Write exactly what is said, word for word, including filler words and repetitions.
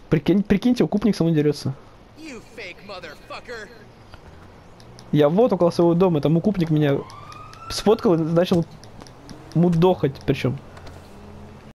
Прикинь, прикиньте, укупник со мной дерется. Я вот около своего дома, там укупник меня сфоткал и начал мудохать, причем.